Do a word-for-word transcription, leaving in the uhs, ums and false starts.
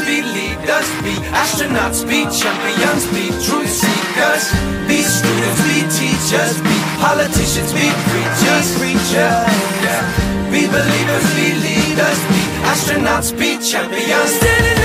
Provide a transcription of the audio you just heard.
be leaders, be astronauts, be champions, be truth seekers, be students, be teachers, be politicians, be preachers, preachers, yeah. Be believers, be leaders, be astronauts, be champions. Standing